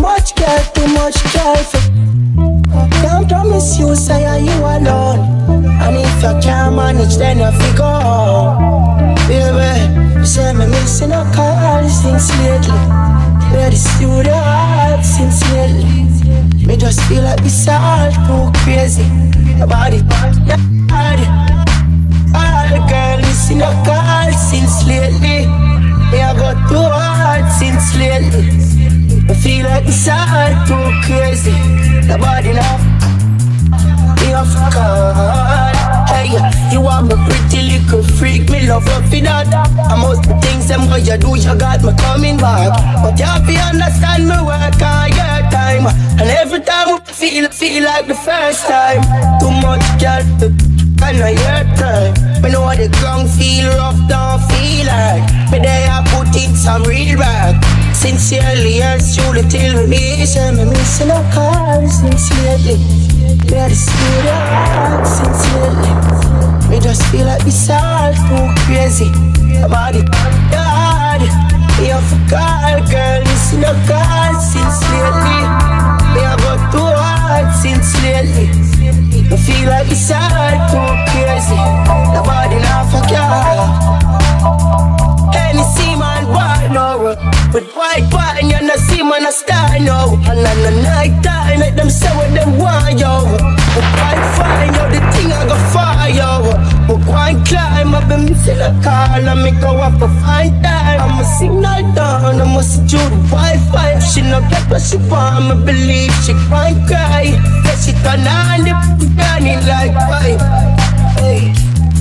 much girl for. Can't promise you, say are you alone. And if you can't manage, then you figure. Baby, you say me missing a call since lately. Where the studio hard since lately. Me just feel like this all too crazy. About it, all the girl missing a call since lately. Me I got too hard since lately. I feel like this all too crazy. About enough. Me off call. Hey, you are my pretty little freak. Me love you for that. And most the things them what you do, you got me coming back. But you have to understand me work all your time. And every time I feel like the first time. Too much girl and I your time. Me know the ground feel rough, don't feel like. Me there I put in some real work. Sincerely, yours truly till me. Say me missing a call since lately. Where the studio hard since lately. Me just feel like this all too crazy. About it, God. Me have a call, girl, missing a call since lately. Me have got too hard since lately. I feel like this all too crazy. Nobody now for girl. Any seaman boy now. With white wine, you no see man a star now. And on the night time, let them say what them want, yo. But quite fine, yo, the thing I go far, yo. But quite climb up and me feel a call and me go up for fine time. I'm a signal down, I must do the Wi-Fi. If she no get what she want, me believe she can't cry. Then she turn on the burning like fire. Hey,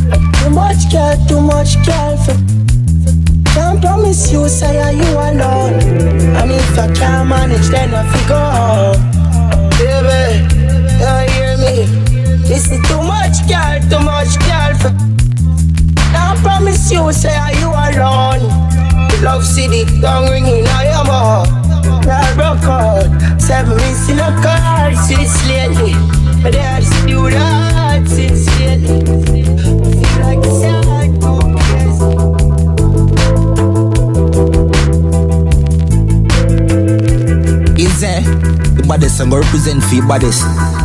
too much girl for. Can't promise you, say are you alone. And if you can't manage, then you figure. Baby, you hear me? This is too much girl for. Can't promise you, say are you alone. The love city, tongue ringing, I am all. Girl broke out, 7 minutes in a car since lately. But they are still hard since lately. Feel like it's hard to crazy. The baddest I'm gonna represent for your baddest.